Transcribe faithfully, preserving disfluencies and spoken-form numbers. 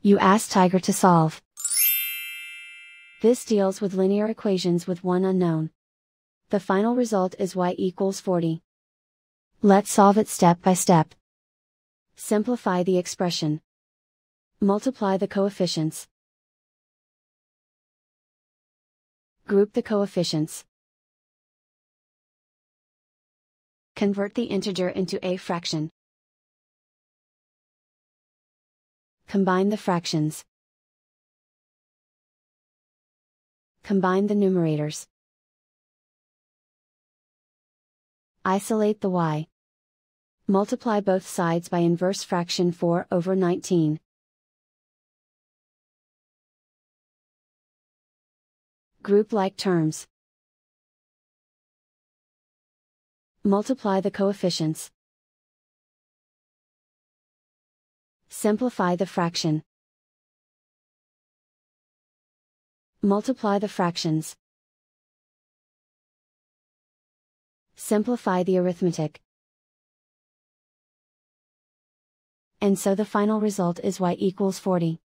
You ask Tiger to solve. This deals with linear equations with one unknown. The final result is y equals forty. Let's solve it step by step. Simplify the expression. Multiply the coefficients. Group the coefficients. Convert the integer into a fraction. Combine the fractions. Combine the numerators. Isolate the y. Multiply both sides by inverse fraction four over nineteen. Group like terms. Multiply the coefficients. Simplify the fraction. Multiply the fractions. Simplify the arithmetic. And so the final result is y equals forty.